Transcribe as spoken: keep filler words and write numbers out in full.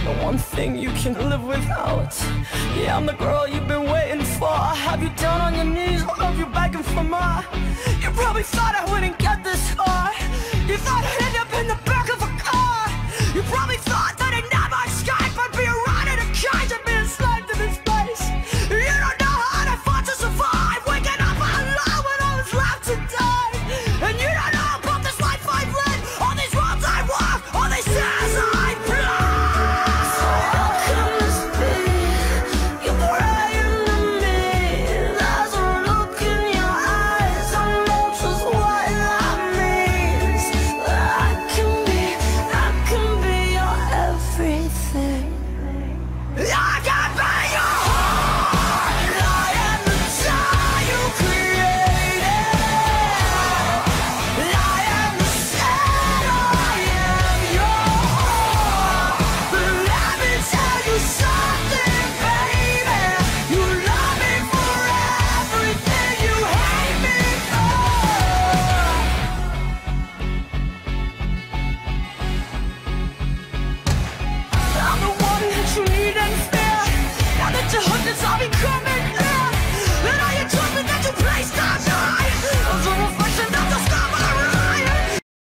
the one thing you can live without. Yeah, I'm the girl you've been waiting for. I have you down on your knees, I love you begging for more. You probably thought I wouldn't get this far. You thought I'd end up in the back of a car. You probably thought that I'd never escape. I'd be around in a cage and be enslaved to this place. You don't know how I fought to survive, waking up alone when I was left to die. And you don't know about this life I've led, all these roads I walk, all these tears I bled. So how can this be? You're praying to me. There's a look in your eyes, I know just what that means. That I can be, I can be your everything. I can be your heart. I am the child you created. I am the sin, I am your heart. But let me tell you something, baby. You love me for everything you hate me for. I'm the one that you need and fear. Now that you're hooked, it's all